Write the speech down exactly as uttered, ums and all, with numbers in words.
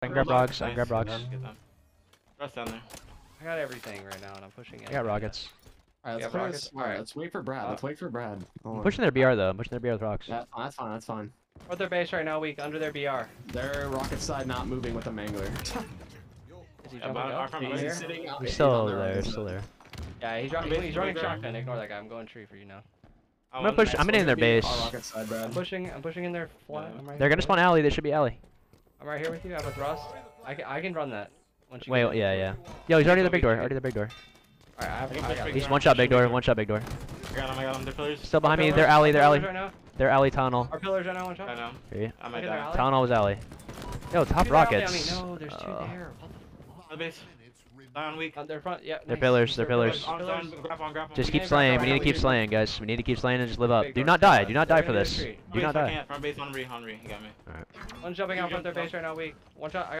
I can grab rocks. I can grab rocks. Rest down there. I got everything right now, and I'm pushing it. I got rockets. Alright, let's, rockets? this. Alright, let's wait for Brad. Let's wait for Brad. I'm pushing their B R though. I'm pushing their B R with rocks. That's fine. That's fine. That's fine. We're at their base right now, weak under their B R. Their rocket side not moving with the mangler. Is he Yeah, jumping but our up? front He's line here? is sitting out. He's he's still on their there. own He's side. still there. Yeah, he's, running, he's running shotgun. Ignore that guy. I'm going tree for you now. I'm gonna push. I'm gonna in their base. Our rocket side, Brad. I'm pushing. I'm pushing in their flat. I'm right They're here gonna spawn alley. They should be alley. I'm right here with you. I have a thrust. I can, I can run that. Once you Wait, get in. yeah, yeah. Yo, he's already the big door. Already the big door. Alright, I have. I can I push got big it. He's one shot big door. One shot big door. I got him, I got him. The pillars. Still behind me. Our They're pillars- alley. our They're alley. pillars Right now. They're alley tunnel. Our pillars right now. One shot. I know. Here. I might Look at die. their alley. Tunnel was alley. Yo, top Two there, alley on rockets. me. No, there's two Uh, there. The base. Down weak. On their front. Yeah. They're nice. pillars, they're Their pillars. On, Pillars. on, grab on, grab on. Just We keep can't grab slaying. that We right need to now, keep we slaying, guys. We need to keep slaying and just live up. Big Do door. not die. Do not die for They're in this. the street. Do Base, not I die. can't. Front base on re, on re. He got me. Alright. One jumping out front their base right now. Weak. One shot. I